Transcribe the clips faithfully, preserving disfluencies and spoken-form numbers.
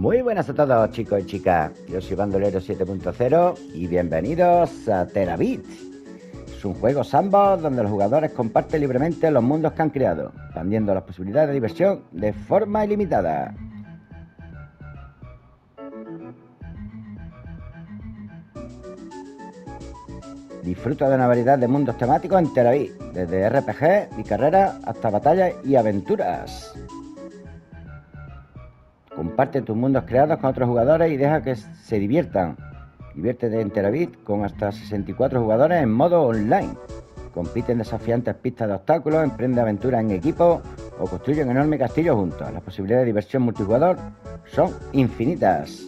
Muy buenas a todos, chicos y chicas. Yo soy Bandolero siete punto cero y bienvenidos a Terabit. Es un juego sandbox donde los jugadores comparten libremente los mundos que han creado, expandiendo las posibilidades de diversión de forma ilimitada. Disfruta de una variedad de mundos temáticos en Terabit, desde R P G y carreras hasta batallas y aventuras. Comparte tus mundos creados con otros jugadores y deja que se diviertan. Diviértete en Terabit con hasta sesenta y cuatro jugadores en modo online. Compite en desafiantes pistas de obstáculos, emprende aventuras en equipo o construye un enorme castillo juntos. Las posibilidades de diversión multijugador son infinitas.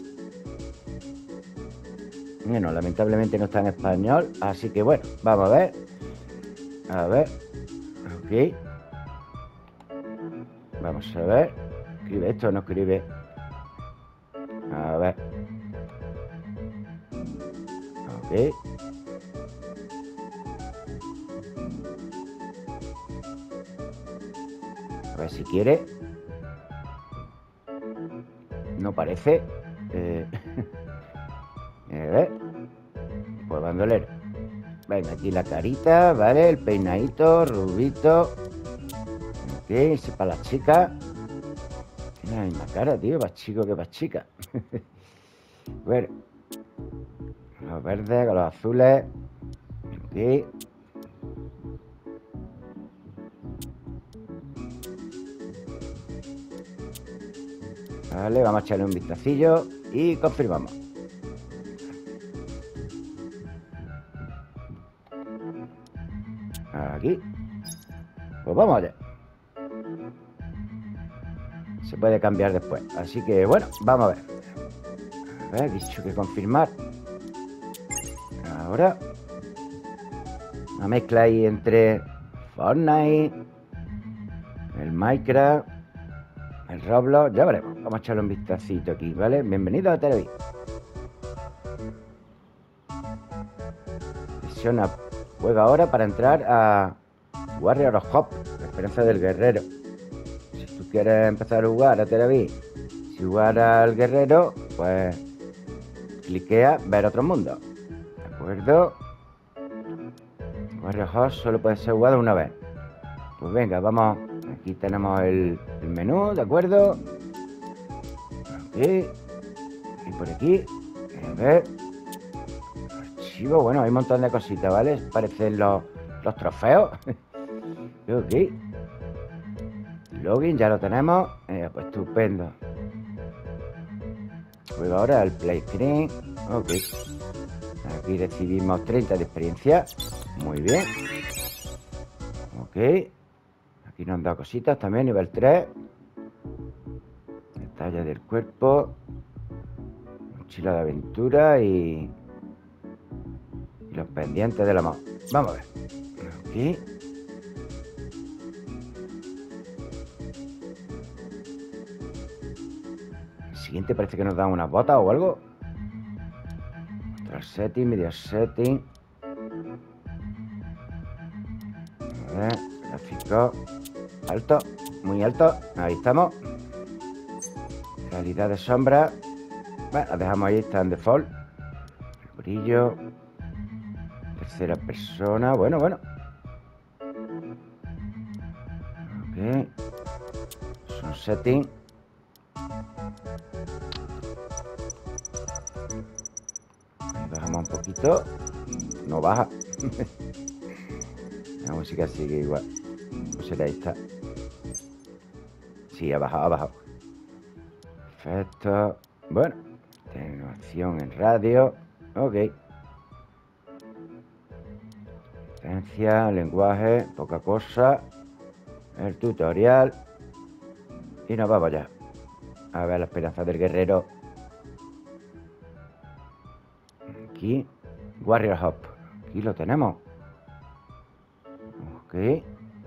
Bueno, lamentablemente no está en español, así que bueno, vamos a ver. A ver. Ok. Vamos a ver. ¿Escribe esto o no escribe? A ver. Ok. A ver si quiere. No parece. Eh... A ver. Pues bandolero. Venga, aquí la carita, ¿vale? El peinadito, rubito. Ok, ese para las chicas. Tiene la misma cara, tío. Más chico que más chica. Bueno. Los verdes con los azules. Ok. Vale, vamos a echarle un vistacillo y confirmamos. Aquí. Pues vamos allá. Se puede cambiar después. Así que bueno, vamos a ver. A ver, dicho que confirmar. Ahora. Una mezcla ahí entre Fortnite, el Minecraft, el Roblox. Ya veremos. Vamos a echarle un vistacito aquí, ¿vale? Bienvenido a Televis. Presiona. Juega ahora para entrar a Warrior of Hope, la esperanza del guerrero. Si tú quieres empezar a jugar a Televis, si jugar al guerrero, pues cliquea ver otro mundo. ¿De acuerdo? Warrior of Hope solo puede ser jugado una vez. Pues venga, vamos. Aquí tenemos el, el menú, ¿de acuerdo? Aquí. Y por aquí. A ver. Archivo. Bueno, hay un montón de cositas, ¿vale? Parecen los, los trofeos. Ok. Login, ya lo tenemos. Eh, pues estupendo. Juego ahora el play screen. Ok. Aquí recibimos treinta de experiencia. Muy bien. Ok. Aquí nos han dado cositas también, nivel tres. Detalle del cuerpo. Mochila de aventura y... y los pendientes del amor. Vamos a ver. Aquí. El siguiente parece que nos dan unas botas o algo. Control setting, medio setting. A ver, gráfico. Alto, muy alto. Ahí estamos. Calidad de sombra. Bueno, la dejamos ahí, está en default. El brillo. Tercera persona. Bueno, bueno. Ok. Son setting. Ahí bajamos un poquito. No baja. La música sigue igual. Pues será ahí está. Sí, ha bajado, ha bajado. Perfecto. Bueno. Tecnología en radio. Ok. Potencia, lenguaje, poca cosa. El tutorial. Y nos vamos ya. A ver la esperanza del guerrero. Aquí. Warrior Hop. Aquí lo tenemos. Ok.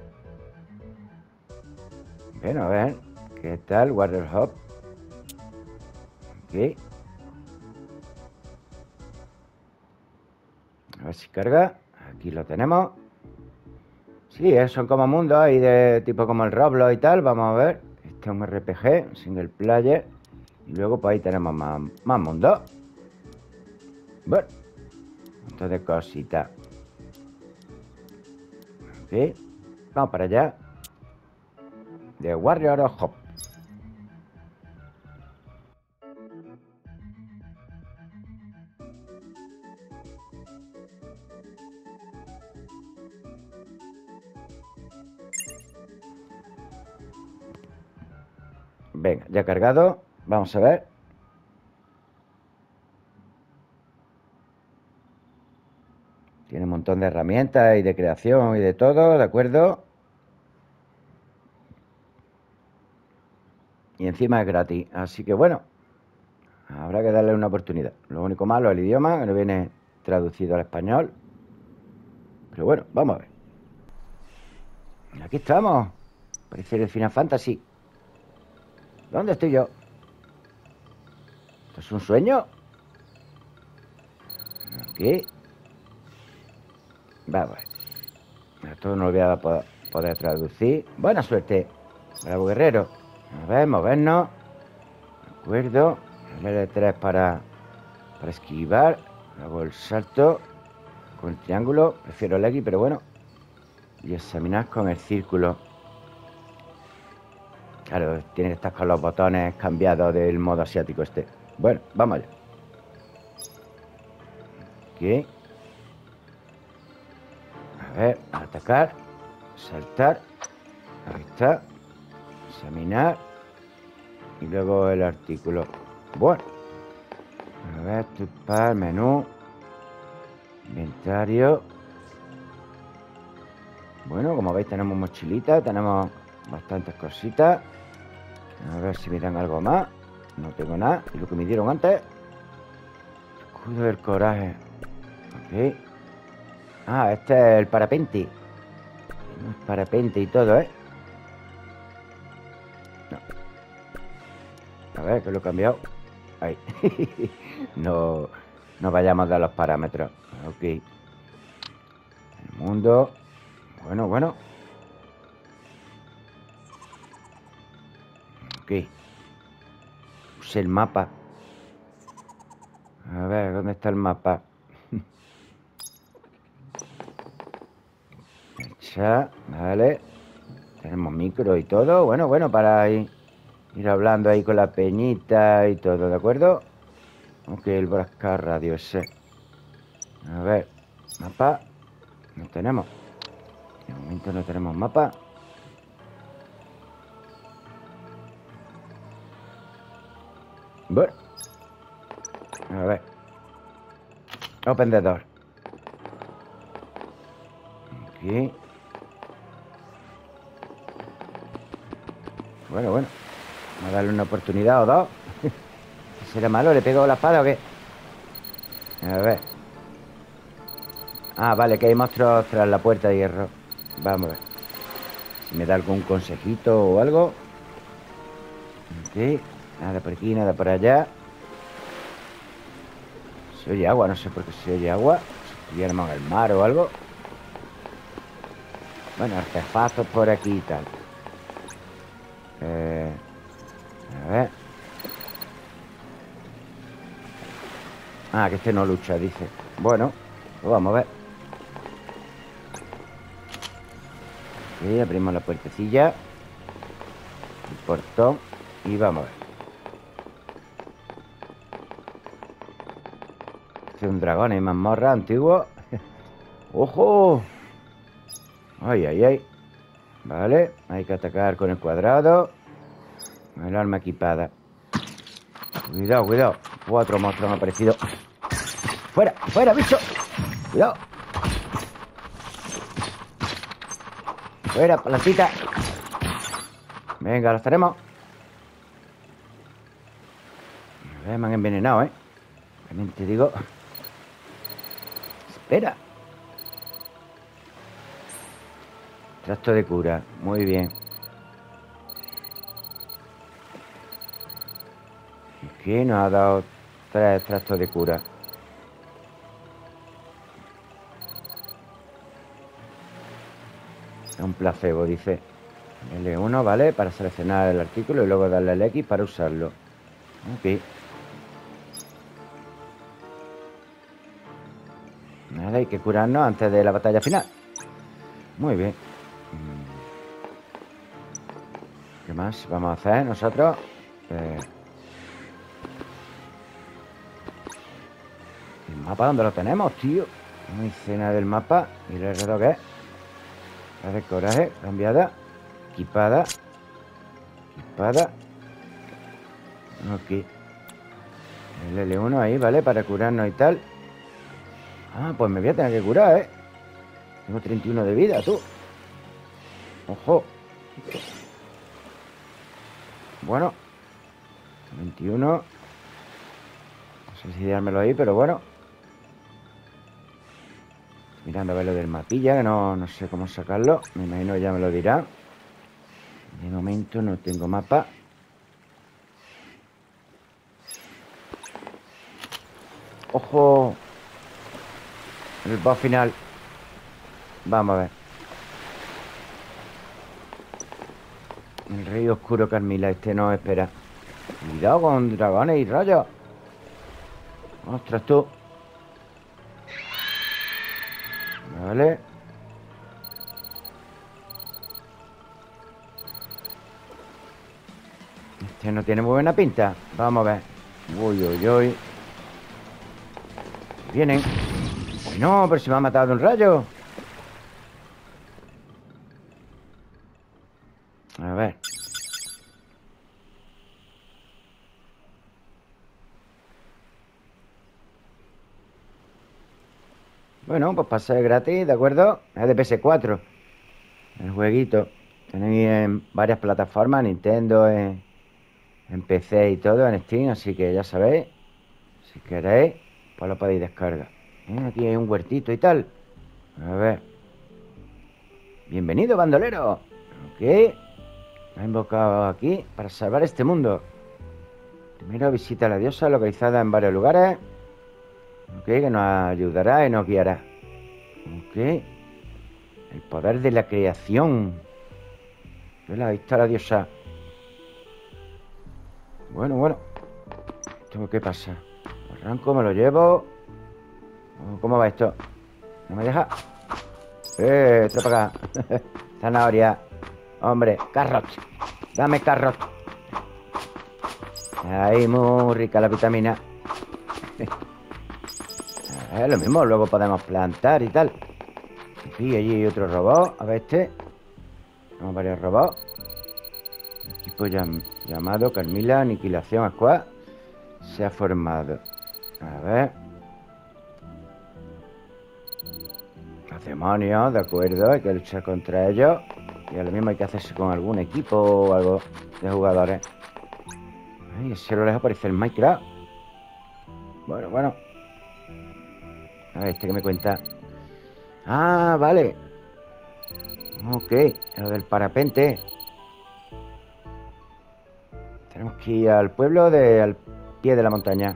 Bueno, a ver. ¿Qué tal? Warrior Hop. Ok. A ver si carga. Aquí lo tenemos. Sí, son como mundos ahí de tipo como el Roblox y tal. Vamos a ver. Este es un R P G, single player. Y luego pues ahí tenemos más, más mundo. Bueno, un montón de cositas. Ok, vamos para allá. The Warrior of Hope. Venga, ya cargado. Vamos a ver. Tiene un montón de herramientas y de creación y de todo, ¿de acuerdo? Y encima es gratis. Así que bueno, habrá que darle una oportunidad. Lo único malo es el idioma, que no viene traducido al español. Pero bueno, vamos a ver. Aquí estamos. Parece el Final Fantasy. ¿Dónde estoy yo? ¿Esto es un sueño? Aquí. Vamos a ver. Esto no lo voy a poder traducir. Buena suerte. Bravo guerrero. A ver, movernos. De acuerdo. El L tres para, para esquivar. Luego el salto con el triángulo. Prefiero el X, pero bueno. Y examinar con el círculo. Claro, tiene que estar con los botones cambiados del modo asiático este. Bueno, vamos allá. Aquí. A ver, atacar. Saltar. Ahí está. Examinar. Y luego el artículo. Bueno. A ver, tupar, menú. Inventario. Bueno, como veis tenemos mochilita. Tenemos bastantes cositas. A ver si me dan algo más. No tengo nada. Y lo que me dieron antes. Escudo del coraje. Ok. Ah, este es el parapente. No, parapente y todo, ¿eh? No. A ver, que lo he cambiado. Ahí. No, no vayamos a dar los parámetros. Ok. El mundo. Bueno, bueno. Ok. Use el mapa. A ver, ¿dónde está el mapa? El chat, vale. Tenemos micro y todo. Bueno, bueno, para ir, ir hablando ahí con la peñita y todo, ¿de acuerdo? Ok, el broadcast radio ese. A ver, mapa. No tenemos. De momento no tenemos mapa. Bueno. A ver. Open the door. Aquí. Bueno, bueno. Vamos a darle una oportunidad o dos. ¿Será malo? ¿Le pego la espada o qué? A ver. Ah, vale, que hay monstruos tras la puerta de hierro. Vamos a ver. Si me da algún consejito o algo. Ok. Nada por aquí, nada por allá. Se oye agua, no sé por qué se oye agua. Si estuviéramos en el mar o algo. Bueno, artefactos por aquí y tal. Eh, a ver. Ah, que este no lucha, dice. Bueno, pues vamos a ver. Ok, abrimos la puertecilla. El portón. Y vamos a ver. Este es un dragón y mazmorra antiguo. ¡Ojo! Ay, ay, ay. Vale, hay que atacar con el cuadrado. El arma equipada. Cuidado, cuidado. Cuatro monstruos han aparecido. ¡Fuera! ¡Fuera, bicho! ¡Cuidado! ¡Fuera, plantita! Venga, los tenemos. A ver, me han envenenado, ¿eh? También te digo. Espera. Tracto de cura. Muy bien. Aquí nos ha dado tres tractos de cura. Es un placebo, dice. L uno, ¿vale? Para seleccionar el artículo y luego darle al X para usarlo. Ok. Vale, hay que curarnos antes de la batalla final. Muy bien. ¿Qué más vamos a hacer nosotros? Eh... ¿El mapa dónde lo tenemos, tío? No hice nada del mapa. ¿Y el reto qué es? La de coraje, cambiada. Equipada. Equipada. Ok. El L uno ahí, ¿vale? Para curarnos y tal. Ah, pues me voy a tener que curar, ¿eh? Tengo treinta y uno de vida, tú. Ojo. Bueno. veintiuno. No sé si dármelo ahí, pero bueno. Estoy mirando a ver lo del mapilla, que no, no sé cómo sacarlo. Me imagino que ya me lo dirá. De momento no tengo mapa. ¡Ojo! El boss final. Vamos a ver. El rey oscuro Carmila. Este no espera. Cuidado con dragones y rayos. Ostras, tú. Vale. Este no tiene muy buena pinta. Vamos a ver. Uy, uy, uy. Vienen. No, pero se me ha matado de un rayo. A ver. Bueno, pues pase gratis, ¿de acuerdo? Es de P S cuatro. El jueguito. Tenéis en varias plataformas, Nintendo, en, en P C y todo, en Steam, así que ya sabéis. Si queréis, pues lo podéis descargar. Eh, Aquí hay un huertito y tal. A ver. Bienvenido, bandolero. Ok. Me ha invocado aquí para salvar este mundo. Primero visita a la diosa localizada en varios lugares. Ok, que nos ayudará y nos guiará. Ok. El poder de la creación. Vela, ahí está la diosa. Bueno, bueno. ¿Esto qué pasa? ¿Lo arranco? ¿Me lo llevo? ¿Cómo va esto? ¿No me deja? ¡Eh! Trae para acá. Zanahoria. Hombre, carrot. Dame carrot. Ahí, muy rica la vitamina. Es lo mismo, luego podemos plantar y tal. Y allí hay otro robot. A ver este. Tenemos varios robots. Equipo llam llamado Carmila Aniquilación Squad se ha formado. A ver. Los demonios, de acuerdo. Hay que luchar contra ellos. Y a lo mismo hay que hacerse con algún equipo o algo de jugadores. Ay, ese lo lejos parece el Minecraft. Bueno, bueno. A ver, este que me cuenta. Ah, vale. Ok, lo del parapente. Tenemos que ir al pueblo de, al pie de la montaña.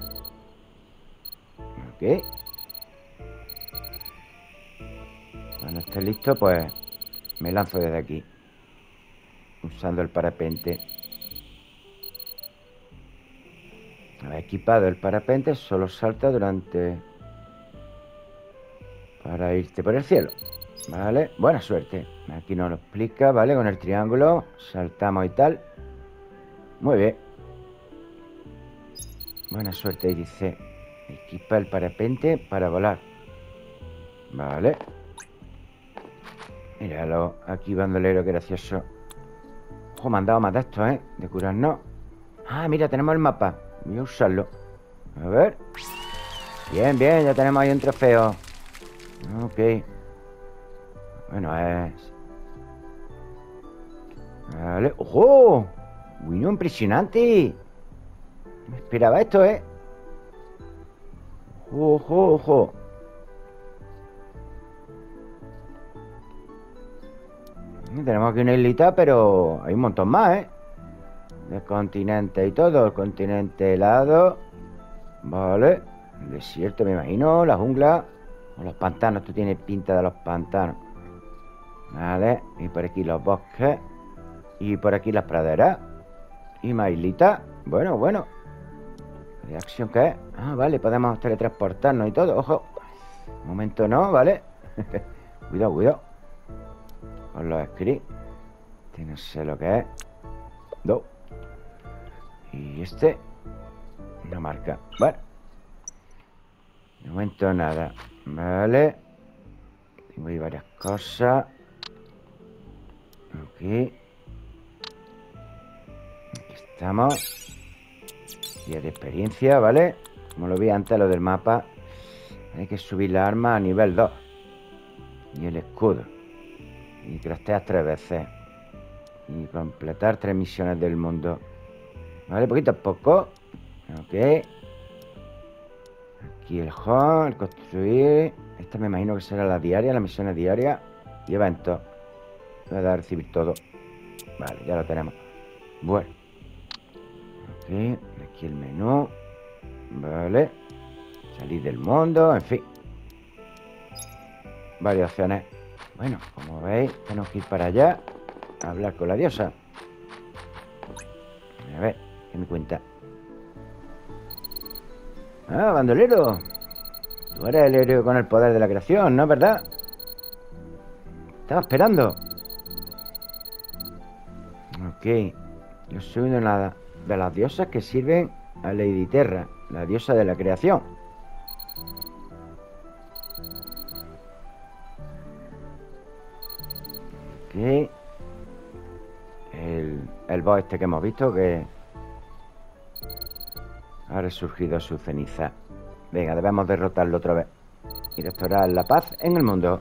Ok. Cuando esté listo, pues me lanzo desde aquí. Usando el parapente. Equipado el parapente, solo salta durante... para irte por el cielo. Vale, buena suerte. Aquí nos lo explica, ¿vale? Con el triángulo saltamos y tal. Muy bien. Buena suerte, y dice. Equipa el parapente para volar. Vale. Míralo, aquí bandolero, qué gracioso. Ojo, me han dado más de estos, ¿eh? De curarnos. Ah, mira, tenemos el mapa. Voy a usarlo. A ver. Bien, bien, ya tenemos ahí un trofeo. Ok. Bueno, es... Vale. ¡Ojo! Bueno, impresionante. No me esperaba esto, ¿eh? Ojo, ojo. Tenemos aquí una islita, pero hay un montón más, ¿eh? De continente y todo. El continente helado. Vale. El desierto, me imagino. La jungla. O los pantanos. Esto tiene pinta de los pantanos. Vale. Y por aquí los bosques. Y por aquí las praderas. Y más islitas. Bueno, bueno. ¿De acción qué es? Ah, vale, podemos teletransportarnos y todo. Ojo. Un momento no, ¿vale? Cuidado, cuidado. Con los scripts. Este no sé lo que es. No. Y este. Una marca. Bueno. De momento nada. Vale. Tengo ahí varias cosas. Aquí. Aquí estamos. Día de experiencia, ¿vale? Como lo vi antes, lo del mapa. Hay que subir la arma a nivel dos. Y el escudo. Y craftear tres veces. Y completar tres misiones del mundo. Vale, poquito a poco. Ok. Aquí el home, el construir. Esta me imagino que será la diaria, las misiones diarias. Y eventos. Voy a dar a recibir todo. Vale, ya lo tenemos. Bueno. Ok, aquí el menú. Vale. Salir del mundo, en fin. Varias opciones. Bueno, como veis, tenemos que ir para allá a hablar con la diosa. A ver, ¿qué me cuenta? Ah, bandolero. Tú eres el héroe con el poder de la creación, ¿no es verdad? Estaba esperando. Ok. Yo soy una de las diosas que sirven a Lady Terra, la diosa de la creación. Ok. El, el boss este que hemos visto que ha resurgido su ceniza. Venga, debemos derrotarlo otra vez y restaurar la paz en el mundo.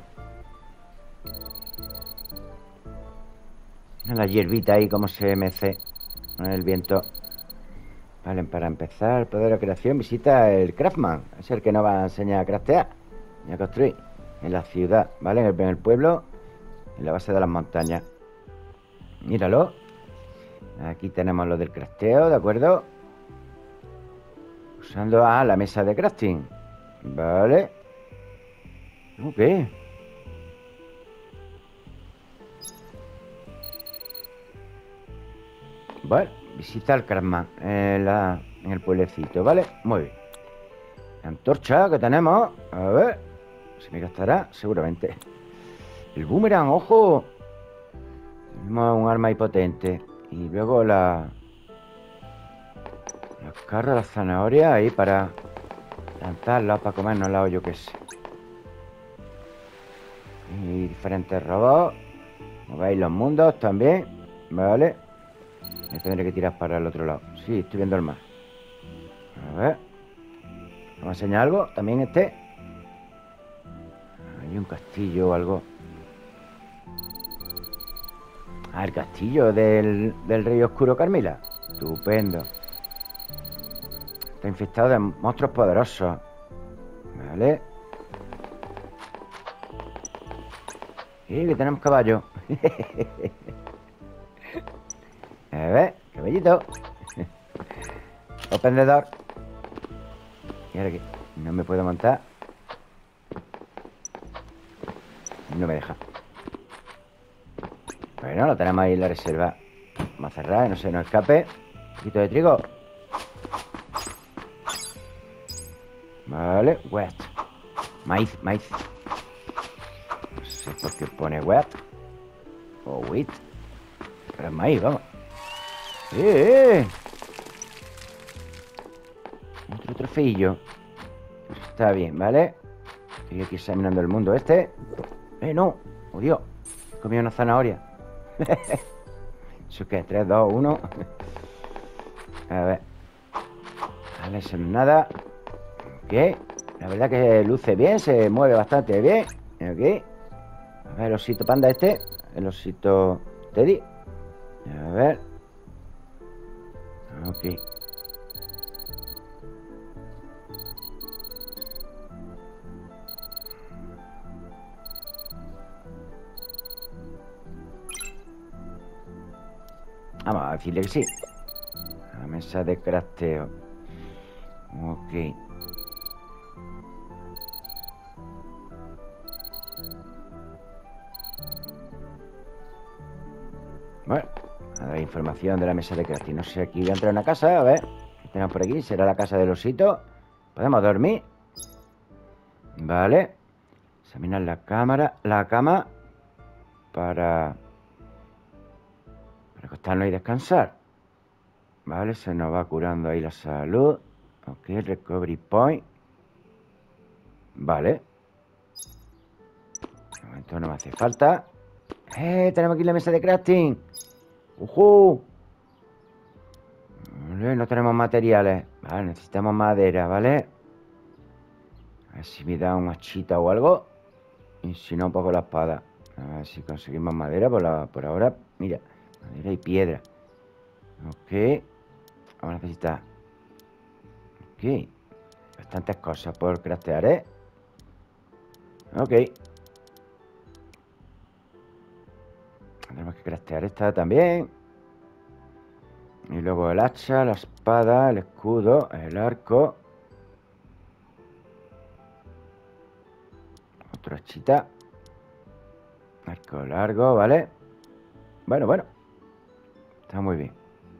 Mira la hierbita ahí como se mece con el viento. Vale, para empezar el poder de la creación, visita el Craftman. Es el que nos va a enseñar a craftear y a construir en la ciudad, ¿vale? En el, en el pueblo, en la base de las montañas. Míralo. Aquí tenemos lo del crafteo, ¿de acuerdo? Usando a la mesa de crafting. Vale. Ok. Vale, visita al Craftman en, la, en el pueblecito, ¿vale? Muy bien. La antorcha que tenemos. A ver. ¿Se me gastará? Seguramente. El boomerang, ojo. Tenemos un arma ahí potente. Y luego la... Los carros, las zanahorias ahí para lanzarlas, para comernoslas o yo qué sé. Y diferentes robots. Como veis, los mundos también. Vale. Me tendré que tirar para el otro lado. Sí, estoy viendo el mar. A ver. ¿Me enseña algo? También este. Hay un castillo o algo. Ah, el castillo del, del rey oscuro Carmila. Estupendo. Está infectado de monstruos poderosos. Vale. Y que tenemos caballo. A ver, caballito. Open the door. Y ahora que no me puedo montar. No me deja. Bueno, lo tenemos ahí en la reserva. Vamos a cerrar, no se nos escape. Un poquito de trigo. Vale, wheat. Maíz, maíz. No sé por qué pone wheat o wheat. Pero es maíz, vamos. ¡Eh! Otro trofeillo. Está bien, ¿vale? Estoy aquí examinando el mundo este. ¡Eh, no! ¡Oh, Dios! He comido una zanahoria. ¿Eso qué? tres, dos, uno. A ver. Vale, eso no es nada. Ok. La verdad que luce bien, se mueve bastante bien. Ok. A ver, el osito panda este. El osito Teddy. A ver. Ok. Vamos a decirle que sí. La mesa de crafteo. Ok. Bueno, a ver, información de la mesa de crafting. No sé, aquí voy a entrar a una casa, a ver. tenemos por aquí? Será la casa del osito. ¿Podemos dormir? Vale. Examinar la cámara, la cama para, para acostarnos y descansar. Vale, se nos va curando ahí la salud. Ok, recovery point. Vale. De momento no me hace falta. ¡Eh! Tenemos aquí la mesa de crafting. ¡Ujú! Vale, no tenemos materiales. Vale, necesitamos madera, ¿vale? A ver si me da un hachita o algo. Y si no, un poco la espada. A ver si conseguimos madera por, la, por ahora. Mira, madera y piedra. Ok. Vamos a necesitar. Ok. Bastantes cosas por craftear, ¿eh? Ok. Tenemos que craftear esta también. Y luego el hacha, la espada, el escudo, el arco. Otro hachita. Arco largo, ¿vale? Bueno, bueno. Está muy bien.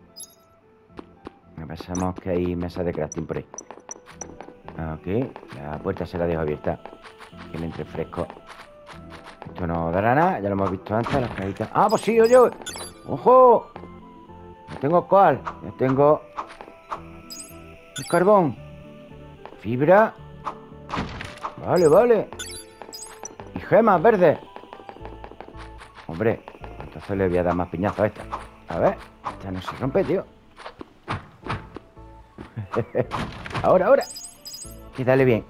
Pensamos que hay mesas de crafting por ahí. Ok. La puerta se la dejo abierta. Que me entre fresco. Esto no dará nada. Ya lo hemos visto antes. Las cajitas. ¡Ah, pues sí, oye! ¡Ojo! No tengo cuál. Ya tengo el carbón. Fibra. Vale, vale. Y gemas verdes. Hombre, entonces le voy a dar más piñazo a esta. A ver, esta no se rompe, tío. Ahora, ahora. Y dale bien.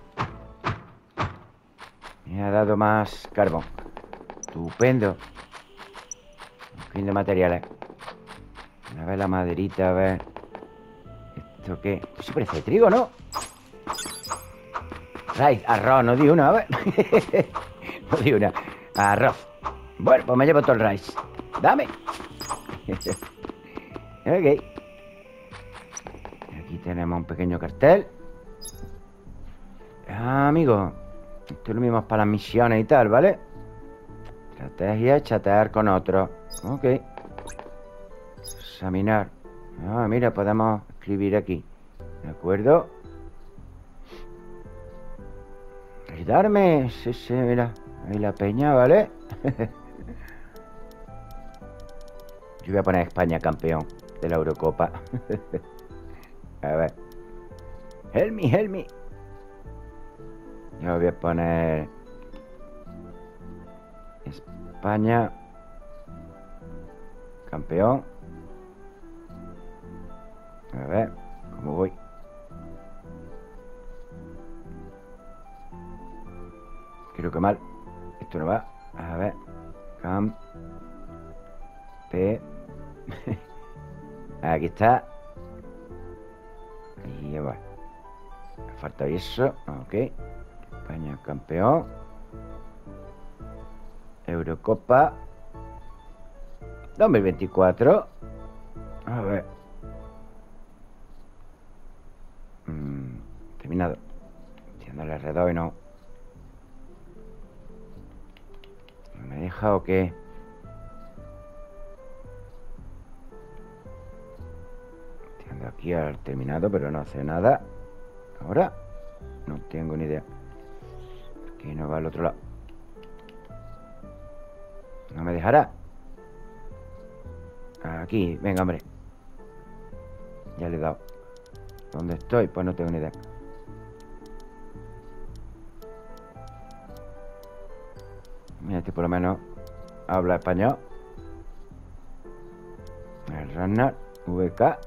Me ha dado más carbón. Estupendo. Un fin de materiales. A ver la maderita, a ver. ¿Esto qué? Esto sí parece trigo, ¿no? Rice, arroz, no di una, a ver. No di una. Arroz. Bueno, pues me llevo todo el rice. Dame. Ok. Aquí tenemos un pequeño cartel. Ah, amigo. Esto lo mismo para las misiones y tal, ¿vale? Estrategia, chatear con otros. Ok. Examinar. Ah, mira, podemos escribir aquí. ¿De acuerdo? Ayudarme. Sí, sí, mira. Ahí la peña, ¿vale? Yo voy a poner España campeón de la Eurocopa. A ver. Help me, help me. Yo voy a poner España campeón. A ver, ¿cómo voy? Creo que mal. Esto no va. A ver. Cam. P. Aquí está. Y ya va. Me falta eso. Ok. España campeón. Eurocopa dos mil veinticuatro. A ver. Mm, terminado. Entiendo el R dos y no. ¿Me deja o qué? Entiendo aquí al terminado, pero no hace nada. Ahora no tengo ni idea. Aquí no va al otro lado. No me dejará. Aquí, venga, hombre. Ya le he dado. ¿Dónde estoy? Pues no tengo ni idea. Mira, este por lo menos habla español. El runner V K.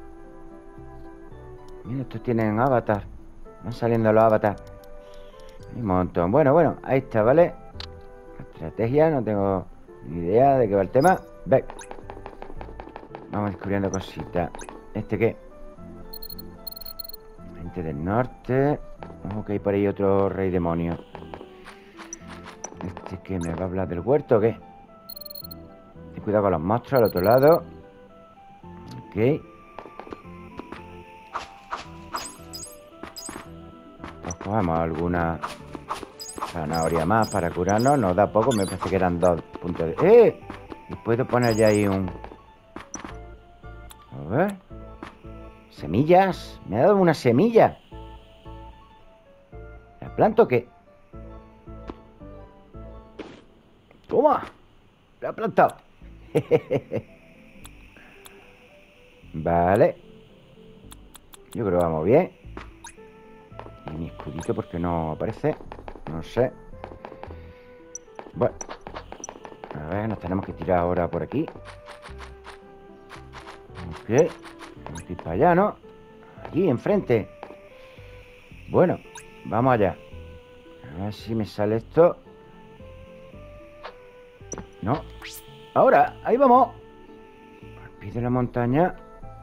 Mira, estos tienen avatar. Van saliendo los avatars. Hay un montón. Bueno, bueno, ahí está, ¿vale? Estrategia, no tengo ni idea de qué va el tema. Ve. Vamos descubriendo cositas. ¿Este qué? Gente del norte. Ok, por ahí otro rey demonio. ¿Este qué? ¿Me va a hablar del huerto o qué? Ten cuidado con los monstruos al otro lado. Ok. Pues cogemos alguna zanahoria más para curarnos. Nos da poco, me parece que eran dos puntos de... ¡Eh! Y puedo poner ya ahí un... A ver... Semillas. Me ha dado una semilla. ¿La planto o qué? Toma. La he plantado. Vale. Yo creo que vamos bien. Y mi escudito, ¿por qué no aparece? No sé. Bueno. A ver, nos tenemos que tirar ahora por aquí. Ok. Vamos a ir para allá, ¿no? Allí, enfrente. Bueno, vamos allá. A ver si me sale esto. No. Ahora, ahí vamos. Al pie de la montaña.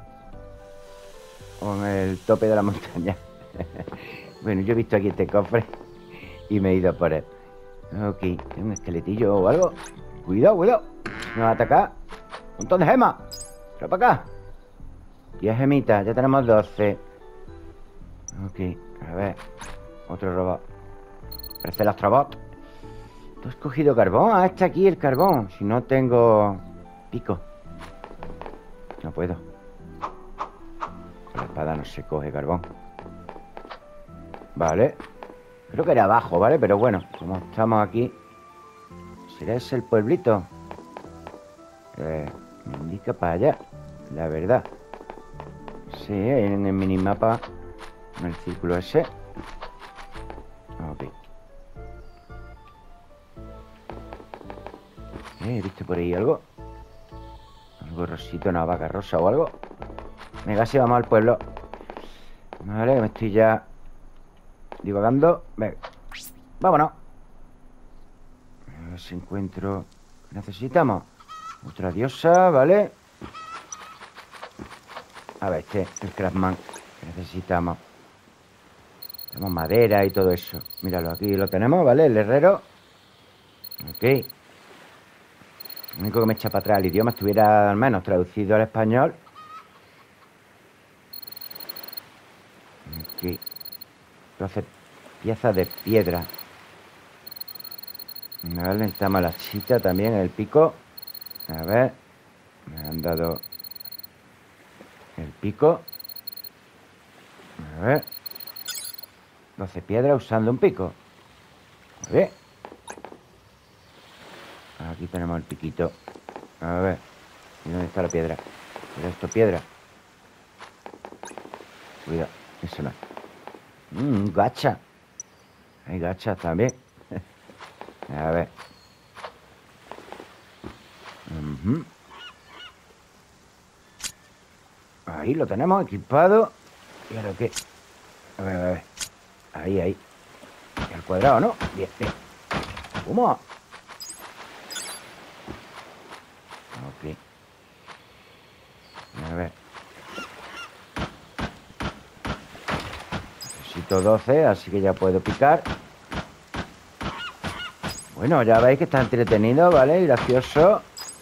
O en el tope de la montaña. Bueno, yo he visto aquí este cofre y me he ido por él. Ok, un esqueletillo o algo. Cuidado, cuidado. Me va a atacar. Un montón de gemas. Pero para acá. diez gemitas, ya tenemos doce. Ok, a ver. Otro robot. Parece el astrobot. ¿Tú has cogido carbón? Ah, está aquí el carbón. Si no tengo pico. No puedo. Con la espada no se coge carbón. Vale. Creo que era abajo, ¿vale? Pero bueno, como estamos aquí. ¿Será ese el pueblito? Eh, me indica para allá. La verdad. Sí, en el minimapa. En el círculo ese. Ok. Eh, ¿he visto por ahí algo? Algo rosito, una vaca rosa o algo. Venga, si vamos al pueblo. Vale, me estoy ya divagando. Venga, vámonos. A ver si encuentro. ¿Qué necesitamos? Otra diosa, ¿vale? A ver, este, el Craftman que necesitamos. Tenemos madera y todo eso. Míralo, aquí lo tenemos, ¿vale? El herrero. Ok. Lo único que me echa para atrás el idioma estuviera al menos traducido al español. Ok. doce piezas de piedra. Vale, necesitamos la chita también, el pico. A ver. Me han dado el pico. A ver. doce piedras usando un pico. Muy bien. Aquí tenemos el piquito. A ver. ¿Y dónde está la piedra? ¿Era esto piedra? Cuidado. Eso no es. Mmm, gacha. Hay gachas también. A ver. Uh-huh. Ahí lo tenemos equipado. ¿Y ahora qué? A ver, a ver. Ahí, ahí. El cuadrado, ¿no? Bien, bien. ¿Cómo? Ok. A ver. Necesito doce, así que ya puedo picar. Bueno, ya veis que está entretenido, ¿vale? Y gracioso.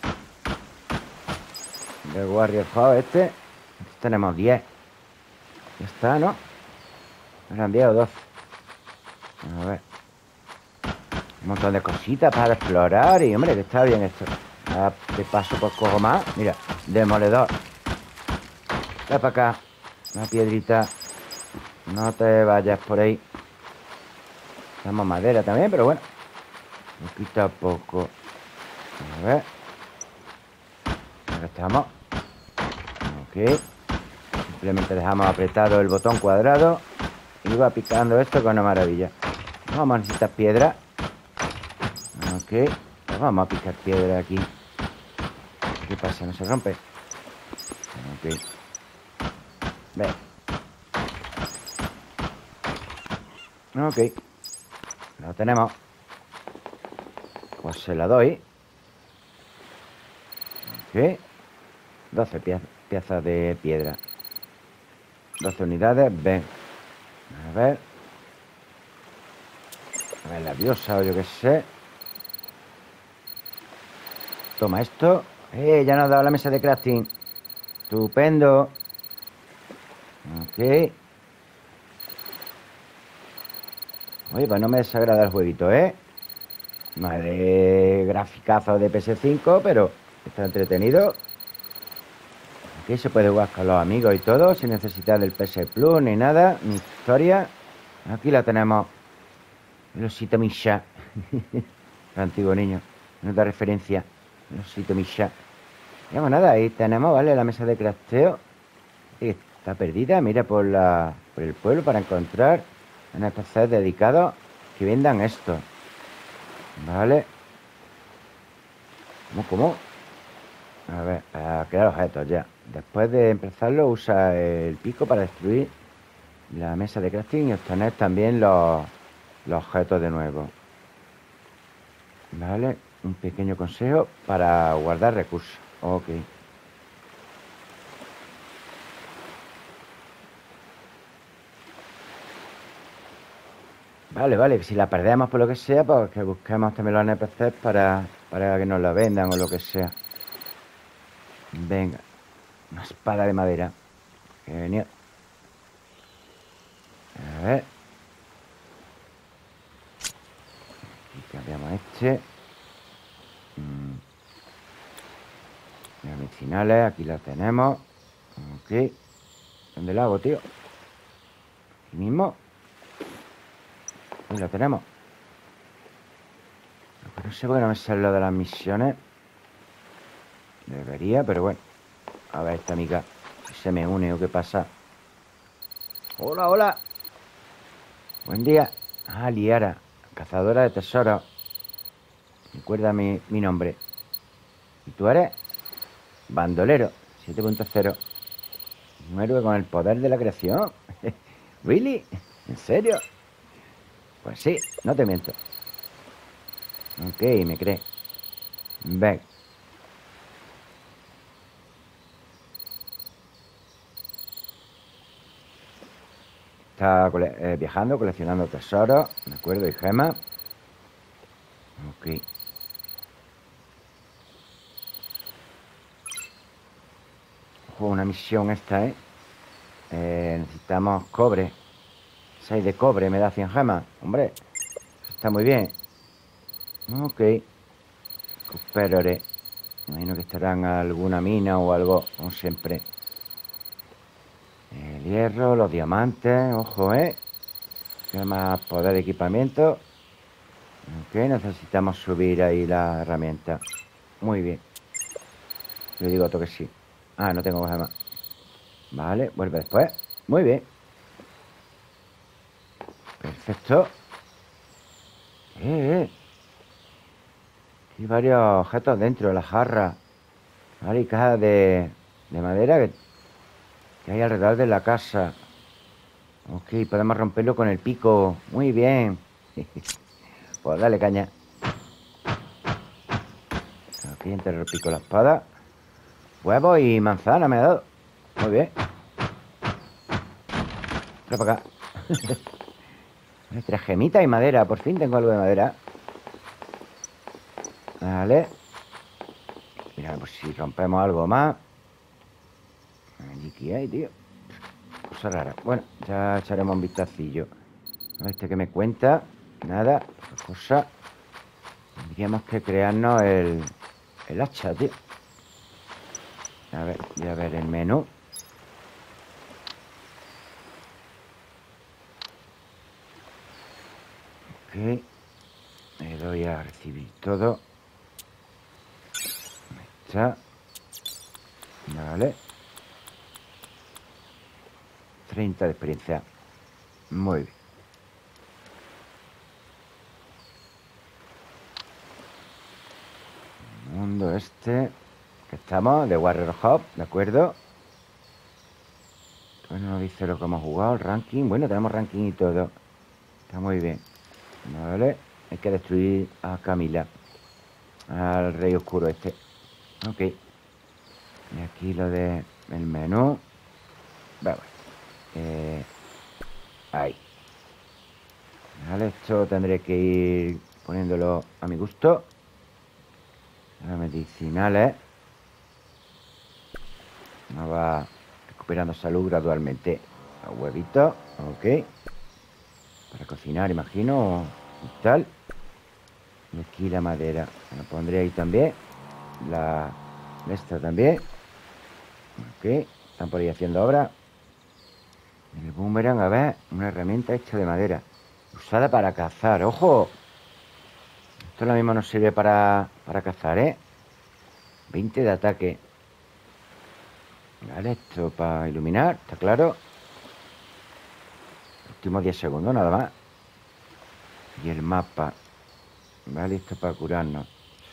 El Warrior Hub este. Este tenemos diez. Ya está, ¿no? ¿Eran diez o doce? A ver. Un montón de cositas para explorar. Y, hombre, que está bien esto. Ahora te paso por cojo más. Mira, demoledor. Ven para acá. Una piedrita. No te vayas por ahí. Tenemos madera también, pero bueno. Poquito a poco. A ver. Ahora estamos. Ok. Simplemente dejamos apretado el botón cuadrado. Y va picando esto con una maravilla. Vamos a necesitar piedra. Ok. Pues vamos a picar piedra aquí. ¿Qué pasa? ¿No se rompe? Ok. Ve. Ok. Lo tenemos. Pues se la doy. Ok. doce pie piezas de piedra. doce unidades. Ven. A ver. A ver, la diosa o yo qué sé. Toma esto. Eh, ya nos ha dado la mesa de crafting. Estupendo. Ok. Oye, pues no me desagrada el jueguito, ¿eh? No es de graficazo de P S cinco, pero está entretenido. Ok, Aquí se puede jugar con los amigos y todo, sin necesidad del P S Plus ni nada, ni historia. Aquí la tenemos. El osito Misha. El antiguo niño. Nos da referencia. El osito Misha. Y pues nada, ahí tenemos, ¿vale? La mesa de crafteo. Y está perdida. Mira por la por el pueblo para encontrar N P Cs dedicados que vendan esto. ¿Vale? ¿Cómo, cómo? A ver, a crear objetos ya. Después de empezarlo, usa el pico para destruir la mesa de crafting y obtener también los, los objetos de nuevo. Vale, un pequeño consejo para guardar recursos. Ok. Vale, vale, que si la perdemos por lo que sea, pues que busquemos también los N P Cs para, para que nos la vendan o lo que sea. Venga, una espada de madera. Genial. A ver. Y cambiamos este. Mm. Las medicinales, aquí las tenemos. Ok. ¿Dónde la hago, tío? Aquí mismo. Ahí la tenemos. No sé por qué no me sale lo de las misiones. Debería, pero bueno. A ver, esta amiga. Si se me une o qué pasa. Hola, hola. Buen día. Ah, Liara, cazadora de tesoros. Recuerda mi, mi nombre. ¿Y tú eres? Bandolero, siete punto cero. Un héroe con el poder de la creación. ¿Really? ¿En serio? Pues sí, no te miento. Ok, me cree. Ven. Está cole eh, viajando, coleccionando tesoros. De acuerdo, y gemas. Ok. Ojo, una misión esta, ¿eh? eh necesitamos cobre. seis de cobre, me da cien gemas. Hombre, está muy bien. Ok. Cooperaré. Imagino que estarán alguna mina o algo, como siempre. El hierro, los diamantes. Ojo, ¿eh? ¿Qué más poder de equipamiento? Ok, necesitamos subir ahí la herramienta. Muy bien. Le digo otro que sí. Ah, no tengo gemas. Vale, vuelve después. Muy bien. Perfecto. Eh, eh. Hay varios objetos dentro de la jarra. Vale, y cajas de, de madera que, que hay alrededor de la casa. Ok, podemos romperlo con el pico. Muy bien. Pues dale caña. Aquí entre el pico la espada. Huevos y manzana me ha dado. Muy bien. Trae para acá. Tres gemitas y madera. Por fin tengo algo de madera. Vale. Mira, pues si rompemos algo más. ¿Qué hay, tío? Cosa rara. Bueno, ya echaremos un vistacillo. A ver este que me cuenta. Nada. Cosa. Tendríamos que crearnos el, el hacha, tío. A ver, voy a ver el menú. Ok. Le doy a recibir todo. Ahí está. Vale. treinta de experiencia. Muy bien. El mundo este. Que estamos, de Warrior Hub, ¿de acuerdo? Bueno, nos dice lo que hemos jugado, el ranking. Bueno, tenemos ranking y todo. Está muy bien. Vale. Hay que destruir a Camila. Al rey oscuro este. Ok. Y aquí lo de el menú. Vale. Eh, ahí. Vale, esto tendré que ir poniéndolo a mi gusto. Las medicinales. Nos va recuperando salud gradualmente. Los huevitos. Ok. Para cocinar, imagino. Y tal. Y aquí la madera. Me lo pondré ahí también. La... Esta también. Ok, están por ahí haciendo obra. El boomerang, a ver, una herramienta hecha de madera, usada para cazar. ¡Ojo! Esto lo mismo nos sirve para, para cazar, ¿eh? veinte de ataque. Vale, esto para iluminar, está claro. Últimos diez segundos, nada más. Y el mapa. Vale, esto para curarnos.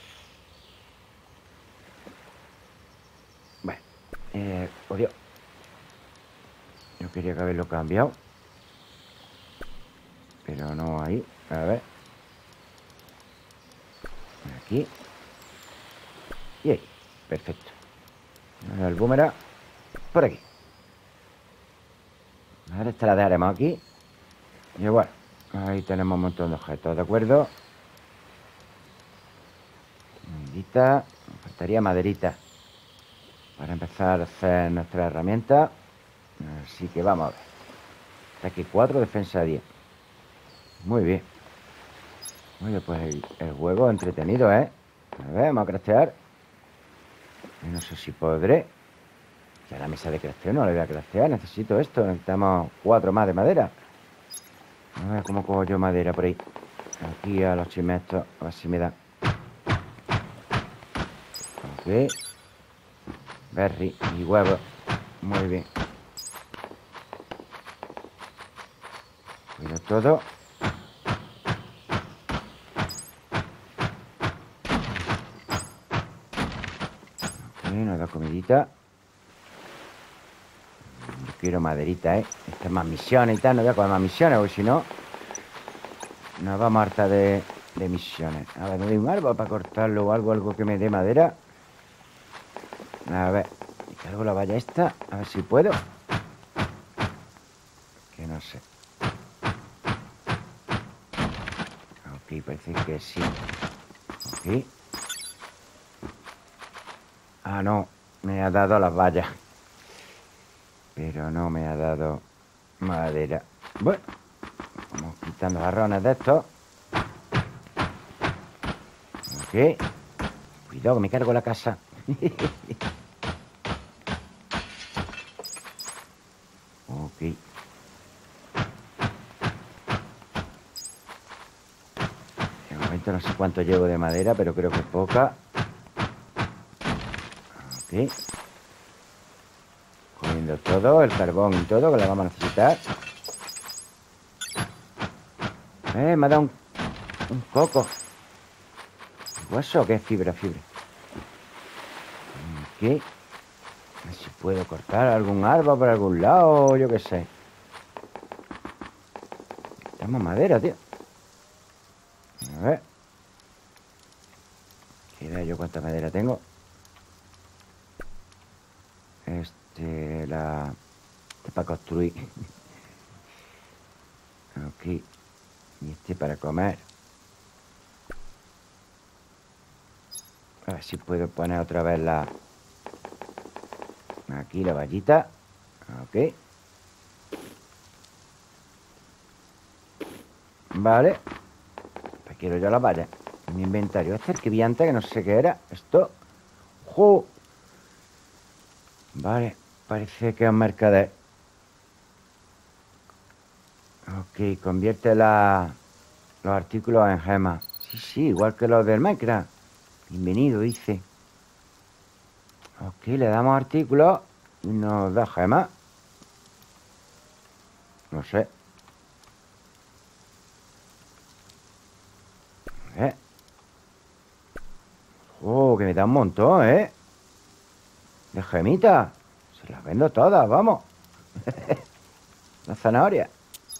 Bueno, eh, oh Dios. Yo quería que haberlo cambiado, pero no ahí. A ver. Aquí. Y ahí. Perfecto. Ahora el boomerang por aquí. Ahora esta la dejaremos aquí. Y igual. Ahí tenemos un montón de objetos, ¿de acuerdo? Maderita. Nos faltaría maderita para empezar a hacer nuestra herramienta. Así que vamos a ver. Ataque cuatro, defensa diez. Muy bien. Oye, pues el, el juego entretenido, ¿eh? A ver, vamos a craftear. No sé si podré. Ya la mesa de crafteo no la voy a craftear. Necesito esto. Necesitamos cuatro más de madera. A ver cómo cojo yo madera por ahí. Aquí a los chimentos. A ver si me da. Ok. Berry y huevo. Muy bien. Cuido todo. Ok, nos da comidita. Yo quiero maderita, ¿eh? Estas más misiones y tal. No voy a comer más misiones, porque si no nos vamos harta de, de misiones. A ver, ¿me doy un árbol para cortarlo o algo? Algo que me dé madera. A ver, cargo la valla esta. A ver si puedo. Que no sé. Ok, parece que sí. Ok. Ah, no. Me ha dado las vallas. Pero no me ha dado madera. Bueno. Vamos quitando jarrones de estos. Ok. Cuidado que me cargo la casa. Ok. De momento no sé cuánto llevo de madera, pero creo que es poca. Ok. Cogiendo todo, el carbón y todo, que lo vamos a necesitar. Eh, me ha dado un, un coco. ¿Hueso o qué? Fibra, fibra. Ok. A ver si puedo cortar algún árbol por algún lado, yo qué sé. Tenemos madera, tío. A ver. ¿Qué idea yo cuánta madera tengo? Este, la... Este para construir. Ok. Y este para comer. A ver si puedo poner otra vez la... Aquí la vallita. Ok. Vale. Pues quiero yo la valla en mi inventario. Este es el que vi antes, que no sé qué era. Esto. ¡Jo! Vale. Parece que es un mercader. Ok. Convierte la... los artículos en gemas. Sí, sí. Igual que los del Minecraft. Bienvenido, dice. Ok. Le damos artículos y nos da gemas. No sé. ¿Eh? Oh, que me da un montón, ¿eh? De gemitas. Se las vendo todas, vamos. La zanahoria.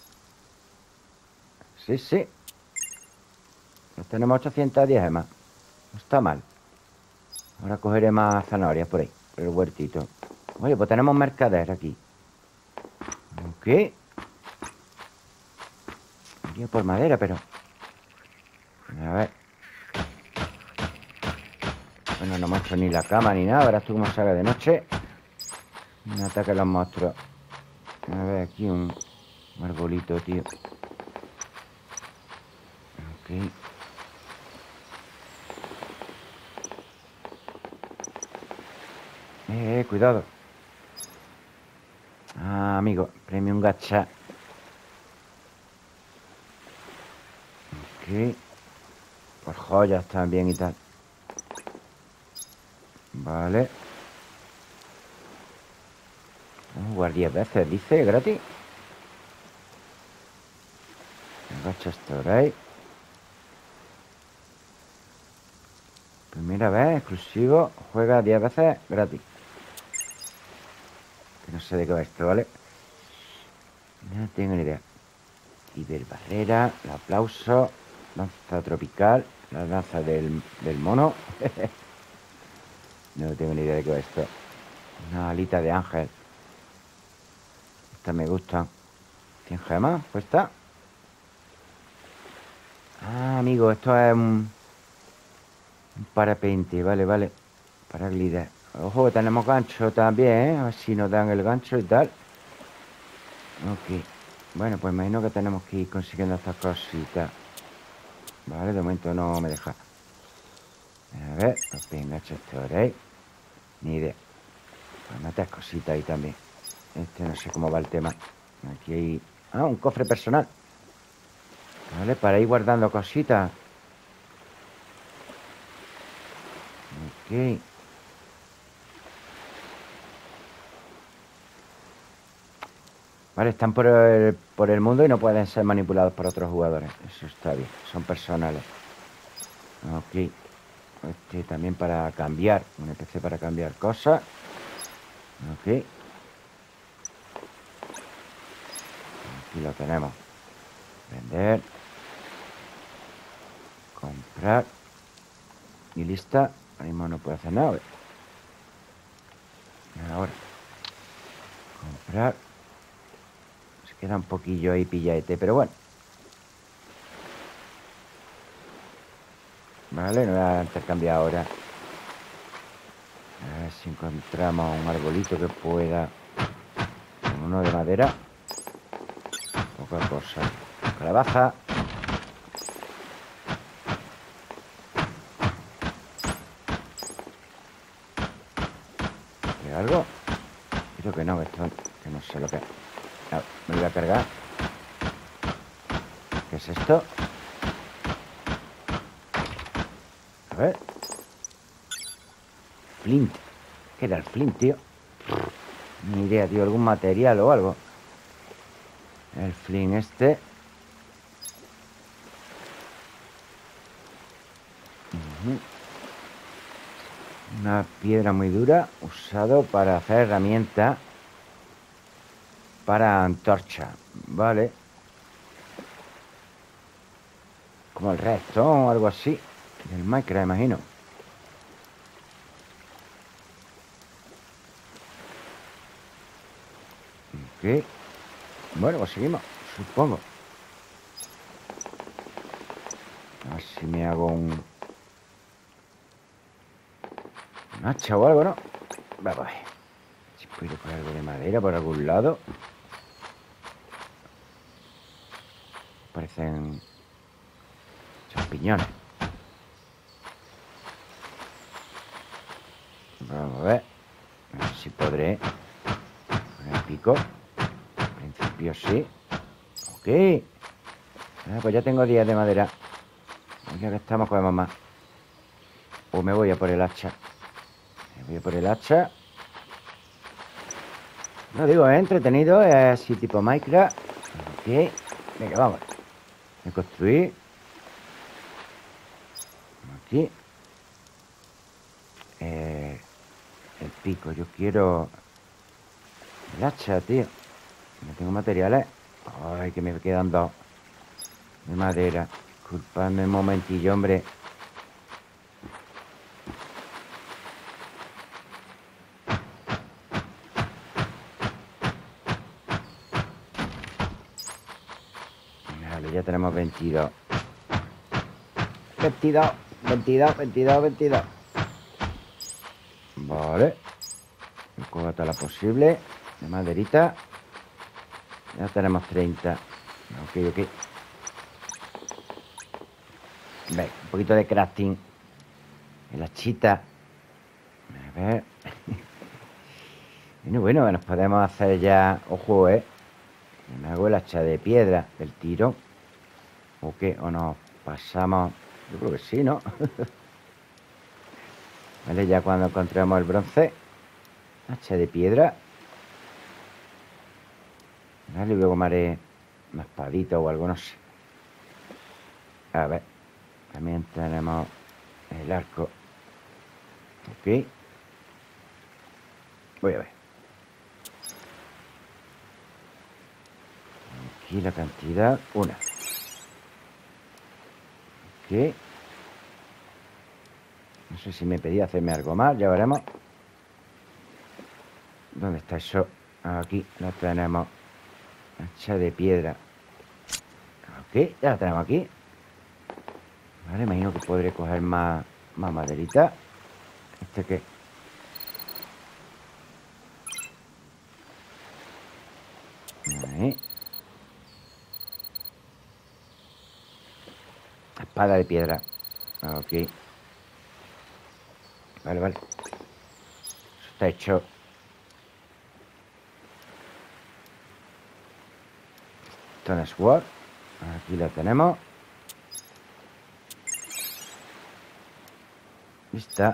Sí, sí. Ya tenemos ochocientas diez gemas. No está mal. Ahora cogeré más zanahorias por ahí, por el huertito. Oye, pues tenemos mercader aquí. Ok. Iría por madera, pero... A ver. Bueno, no hemos hecho ni la cama ni nada. Verás tú cómo salga de noche. Me atacan los monstruos. A ver, aquí un, un arbolito, tío. Ok. Eh, eh, cuidado. Ah, amigo, premium gacha. Ok. Por joyas también y tal. Vale. Vamos a jugar diez veces, dice, gratis. Gacha Storage. Primera vez, exclusivo. Juega diez veces gratis. Que no sé de qué va esto, ¿vale? No tengo ni idea. Ciberbarrera, el aplauso. Danza tropical. La danza del, del mono. No tengo ni idea de qué va esto. Una alita de ángel. Esta me gusta. ¿Cien gemas? Pues está. Ah, amigo, esto es un, un parapente. Vale, vale. Para glider. Ojo, que tenemos gancho también, ¿eh? A ver si nos dan el gancho y tal. Ok. Bueno, pues imagino que tenemos que ir consiguiendo estas cositas. Vale, de momento no me deja. A ver, pues venga, esto, ni idea. Pues meter cositas ahí también. Este no sé cómo va el tema. Aquí hay... Ah, un cofre personal. Vale, para ir guardando cositas. Ok. Vale, están por el, por el mundo y no pueden ser manipulados por otros jugadores. Eso está bien, son personales. Ok. Este también para cambiar. Un N P C para cambiar cosas. Ok. Aquí lo tenemos. Vender. Comprar. Y lista. Ahora mismo no puedo hacer nada. Ahora. Comprar. Se queda un poquillo ahí pillaete, pero bueno. Vale, no voy a intercambiar ahora. A ver si encontramos un arbolito que pueda. Uno de madera. Poca cosa. Calabaza. ¿Hay algo? Creo que no, esto que no sé lo que es. Ah, me lo voy a cargar. ¿Qué es esto? A ver. Flint. ¿Qué era el flint, tío? Ni idea, tío. Algún material o algo. El flint este. Uh-huh. Una piedra muy dura. Usado para hacer herramientas. Para antorcha. Vale. Como el redstone o algo así. El Minecraft, imagino. Ok. Bueno, pues seguimos, supongo. A ver si me hago un... un hacha o algo, ¿no? Vamos a ver. Si puedo coger algo de madera por algún lado. Parecen champiñones. Vamos a ver. A ver si podré. Con el pico. En principio sí. Ok. Ah, pues ya tengo diez de madera. Ya que estamos, cogemos más. O me voy a por el hacha. Me voy a por el hacha. No digo, es entretenido. Es así tipo Minecraft. Ok. Venga, vamos. Voy a construir. Aquí. Eh, el pico. Yo quiero... el hacha, tío. No tengo materiales. Ay, que me quedan dos de madera. Disculpadme un momentillo, hombre. Vale, ya tenemos veintidós. veintidós, veintidós, veintidós, veintidós. Vale. Cojo toda la posible. De maderita. Ya tenemos treinta. Ok, ok. Ve, un poquito de crafting. El hachita. A ver. Bueno, bueno, nos podemos hacer ya... Ojo, ¿eh? Me hago el hacha de piedra del tiro. ¿O qué? ¿O nos pasamos? Yo creo que sí, ¿no? Vale, ya cuando encontremos el bronce. Hacha de piedra. Vale, luego me haré una espadita o algo, no sé. A ver. También tenemos el arco. Ok. Voy a ver. Aquí la cantidad. Una. Ok. No sé si me pedía hacerme algo más. Ya veremos. ¿Dónde está eso? Aquí lo tenemos. Hacha de piedra. Ok, ya la tenemos aquí. Vale, imagino que podré coger más, más maderita. ¿Este qué? Ahí. Espada de piedra. Ok. Vale, vale. Eso está hecho. Stone Sword. Aquí lo tenemos. Lista.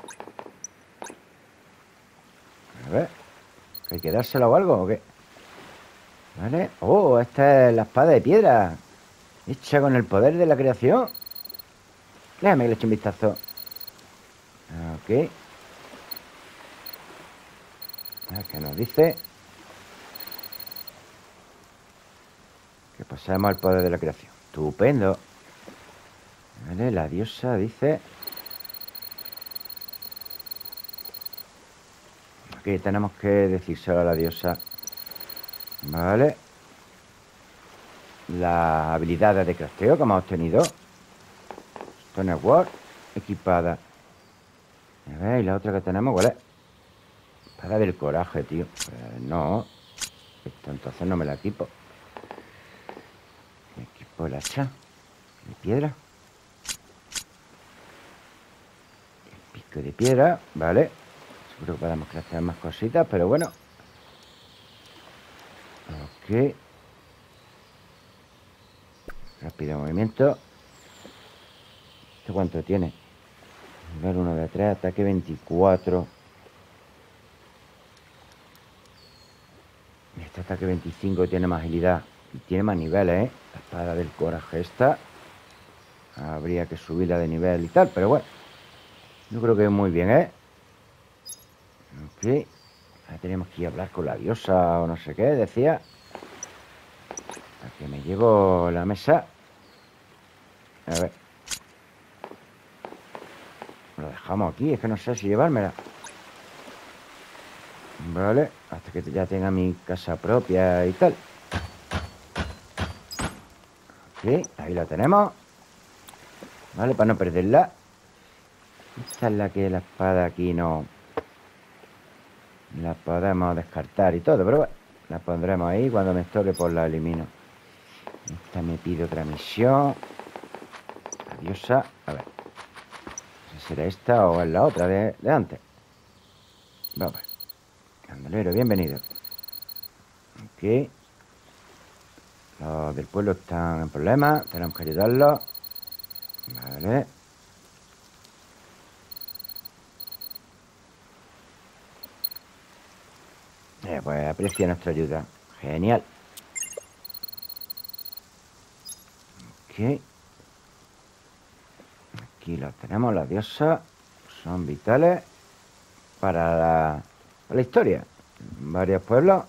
A ver. ¿Hay que dársela o algo o qué? Vale. Oh, esta es la espada de piedra. Hecha con el poder de la creación. Déjame que le eche un vistazo. Ok. A ver qué nos dice. Que poseemos el poder de la creación. Estupendo. Vale, la diosa dice... Aquí tenemos que decírselo a la diosa. Vale. Las habilidades de crafteo que hemos obtenido. Stone Sword. Equipada. A ver, y la otra que tenemos, ¿cuál es? Espada del coraje, tío. Pues no. Esto entonces no me la equipo. Me equipo el hacha de piedra. El pico de piedra, vale. Seguro que podemos craftear más cositas, pero bueno. Ok. Rápido movimiento. ¿Esto cuánto tiene? Nivel uno de tres, ataque veinticuatro. Este ataque veinticinco tiene más agilidad. Y tiene más niveles, ¿eh? La espada del coraje esta. Habría que subirla de nivel y tal, pero bueno. Yo creo que muy bien, ¿eh? Ok. Ahora tenemos que ir a hablar con la diosa o no sé qué, decía. Para que me llevo la mesa. A ver. Lo dejamos aquí, es que no sé si llevármela. Vale, hasta que ya tenga mi casa propia y tal. Ok, ahí la tenemos. Vale, para no perderla. Esta es la que la espada aquí no... La podemos descartar y todo, pero bueno, la pondremos ahí. Cuando me toque, pues la elimino. Esta me pide otra misión. La diosa. A ver. No sé si será esta o es la otra de, de antes. Vamos. Candolero, bienvenido. Ok. Los del pueblo están en problemas. Tenemos que ayudarlos. Vale. Eh, pues aprecia nuestra ayuda. Genial. Ok. Aquí los tenemos, las diosas. Son vitales para la, para la historia. Varios pueblos.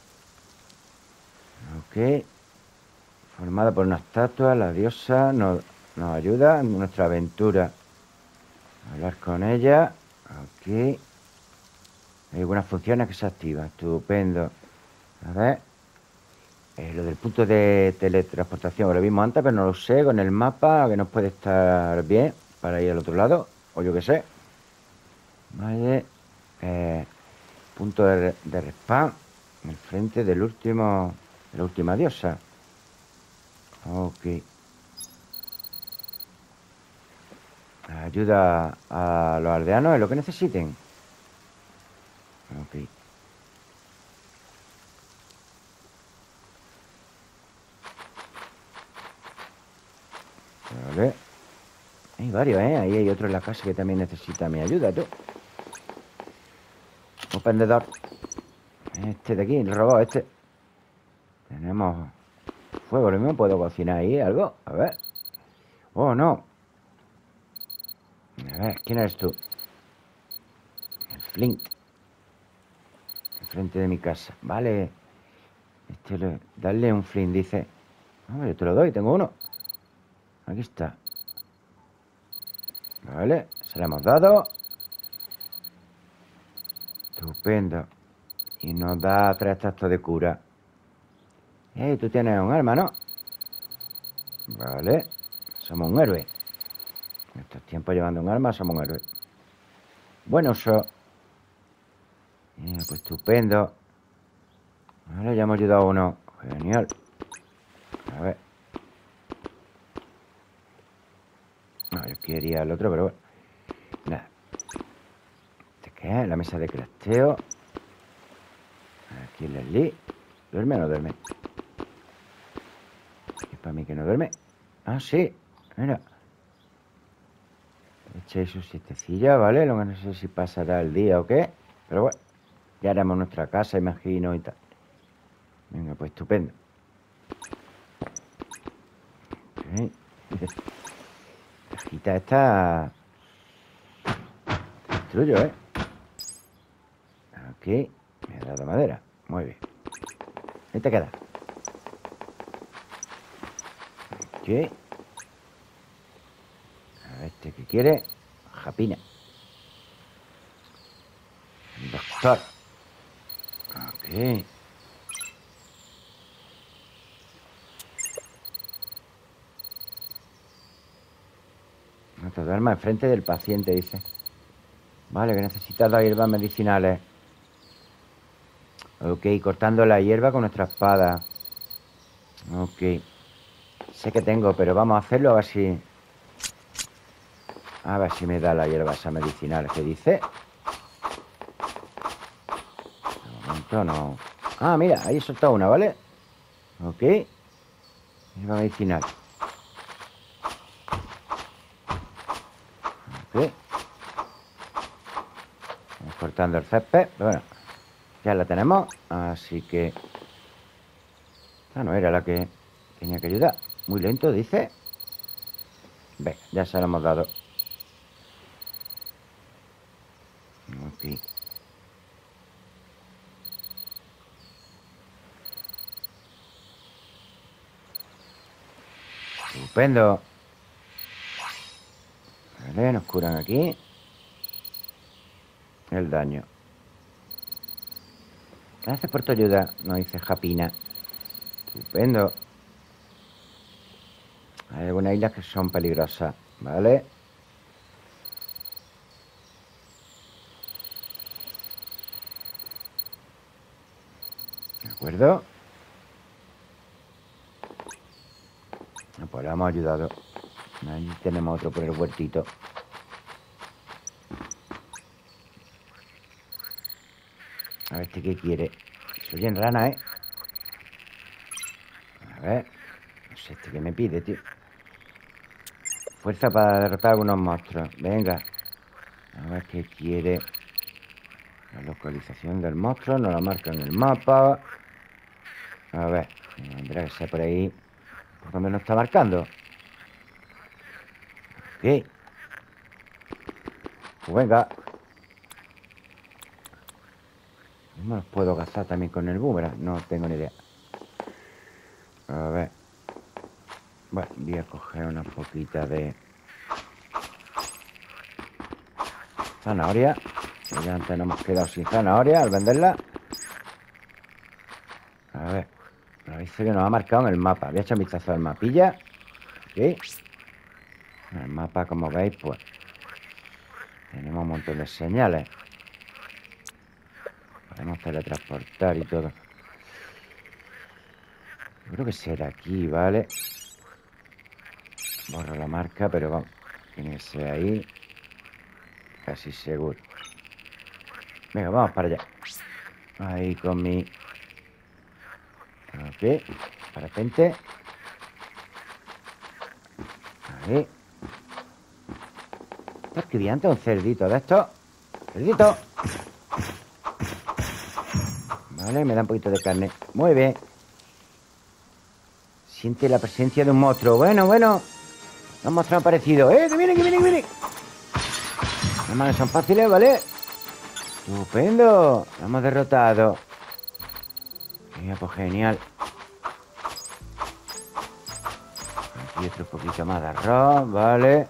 Ok. Formada por una estatua, la diosa nos, nos ayuda en nuestra aventura. Hablar con ella. Ok. Hay algunas funciones que se activan. Estupendo. A ver. Eh, lo del punto de teletransportación lo vimos antes, pero no lo sé. Con el mapa, que nos puede estar bien para ir al otro lado. O yo qué sé. Vale. Eh, punto de, de respawn. En el frente del último. De la última diosa. Ok. Ayuda a los aldeanos en lo que necesiten. Ok. varios, ¿eh? Ahí hay otro en la casa que también necesita mi ayuda, tú. Un vendedor. Este de aquí, el robot este. Tenemos fuego, lo mismo puedo cocinar ahí algo. A ver. Oh, no. A ver, ¿quién eres tú? El Flint. Enfrente de mi casa. Vale. Este le... Darle un Flint, dice. No, yo te lo doy, tengo uno. Aquí está. Vale, se lo hemos dado. Estupendo. Y nos da tres tactos de cura. Eh, tú tienes un arma, ¿no? Vale. Somos un héroe. En estos tiempos llevando un arma somos un héroe. Buen uso. Eh, pues estupendo. Vale, ya hemos ayudado a uno. Genial. A ver. No, yo quería el otro, pero bueno. Nada. ¿Este qué es? La mesa de crafteo. Aquí Leslie. ¿Duerme o no duerme? Es para mí que no duerme. Ah, sí. Mira. Echéis su siestecilla, ¿vale? Lo que no sé si pasará el día o qué. Pero bueno. Ya haremos nuestra casa, imagino, y tal. Venga, pues estupendo. Ok. La cajita esta... Destruyo, ¿eh? Aquí. Me ha dado madera. Muy bien. Ahí te queda. Ok. A ver, este que quiere. Japina. Doctor. Ok. No te duermas enfrente del paciente, dice. Vale, que necesitas las hierbas medicinales. Ok, cortando la hierba con nuestra espada. Ok. Sé que tengo, pero vamos a hacerlo a ver si... A ver si me da la hierba esa medicinal que dice. De momento no... Ah, mira, ahí he soltado una, ¿vale? Ok. Hierba medicinal. Ok. Vamos cortando el césped. Pero bueno, ya la tenemos. Así que... Esta no era la que tenía que ayudar. Muy lento, dice. Venga, ya se lo hemos dado. Ok. Estupendo. Vale, nos curan aquí el daño. Gracias por tu ayuda, nos dice Japina. Estupendo. Hay algunas islas que son peligrosas, ¿vale? ¿De acuerdo? Pues le hemos ayudado. Ahí tenemos otro por el huertito. A ver este qué quiere. Se oyen rana, ¿eh? A ver. No sé este que me pide, tío. Fuerza para derrotar a algunos monstruos. Venga. A ver qué quiere. La localización del monstruo. Nos la marca en el mapa. A ver. Tendrá que ser por ahí. ¿Por dónde nos está marcando? Ok. Pues venga. ¿No los puedo cazar también con el boomerang? No tengo ni idea. A ver. Bueno, voy a coger una poquita de zanahoria. Ya antes nos hemos quedado sin zanahoria al venderla. A ver. Nos dice que nos ha marcado en el mapa. Voy a echar un vistazo al mapilla. Aquí. En el mapa, como veis, pues tenemos un montón de señales. Podemos teletransportar y todo. Yo creo que será aquí, ¿vale? Borro la marca, pero vamos. Tiene que ser ahí. Casi seguro. Venga, vamos para allá. Ahí con mi... Ok. Parapente. Ahí. Está escribiendo un cerdito de estos. ¡Cerdito! Vale, me da un poquito de carne. Muy bien. Siente la presencia de un monstruo. Bueno, bueno. Los monstruos han aparecido. ¡Eh, que viene, que viene, que viene! Las manos son fáciles, ¿vale? Estupendo. Lo hemos derrotado. Mira, pues genial. Aquí otro poquito más de arroz, ¿vale?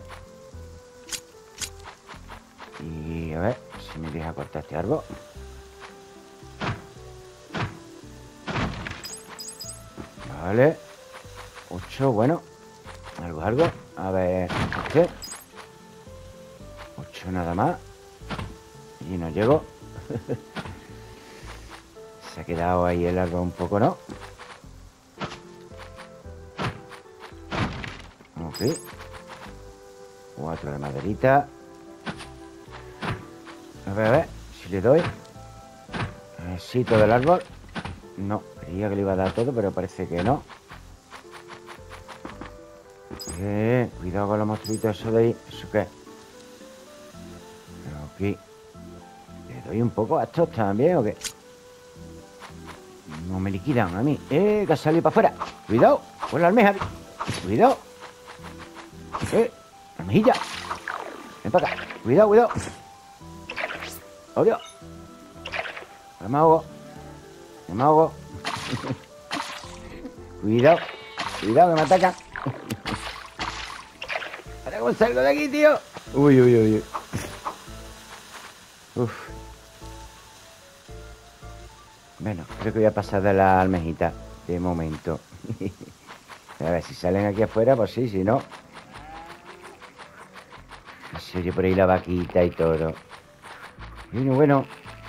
Y a ver si me deja cortar este árbol. Vale. Ocho, bueno. Algo, algo. A ver, este. Ocho nada más. Y no llego. Se ha quedado ahí el árbol un poco, ¿no? Ok. Cuatro de maderita. A ver, a ver. Si le doy. Sí, todo el árbol. No, creía que le iba a dar todo, pero parece que no. Eh, cuidado con los monstruitos eso de ahí. ¿Eso qué? Aquí. ¿Le doy un poco a estos también o qué? No me liquidan a mí. Eh, que ha salido para afuera. Cuidado con la almeja. Cuidado. Eh, almejilla. Ven para acá. Cuidado, cuidado. ¡Oh, Dios! Ahora me ahogo. Me ahogo. Cuidado. Cuidado que me atacan. Ahora cómo salgo de aquí, tío. Uy, uy, uy, uy. Uf. Bueno, creo que voy a pasar de la almejita de momento. A ver, si salen aquí afuera, pues sí, si no. Se oye por ahí la vaquita y todo. Bueno, bueno.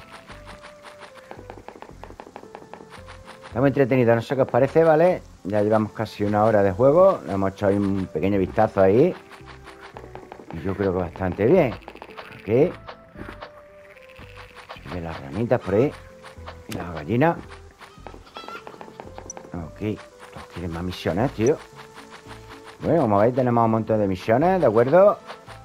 Está muy entretenido, no sé qué os parece, ¿vale? Ya llevamos casi una hora de juego. Le hemos echado un pequeño vistazo ahí. Y yo creo que bastante bien. Ok. De las ranitas por ahí. Y las gallinas. Ok. Todos quieren más misiones, tío. Bueno, como veis, tenemos un montón de misiones, ¿de acuerdo?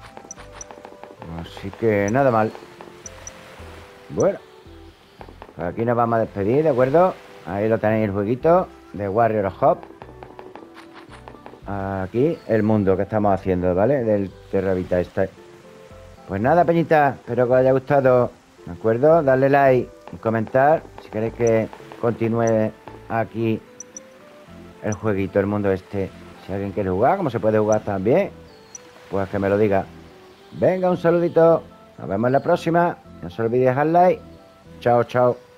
Así que nada mal. Bueno. Pues aquí nos vamos a despedir, ¿de acuerdo? Ahí lo tenéis el jueguito de Warrior of Hope. Aquí el mundo que estamos haciendo, ¿vale? Del Terravita este. Pues nada, peñita, espero que os haya gustado. ¿De acuerdo? Darle like y comentar si queréis que continúe aquí el jueguito, el mundo este. Si alguien quiere jugar, como se puede jugar también, pues que me lo diga. Venga, un saludito. Nos vemos en la próxima. No se olvide dejar like. Chao, chao.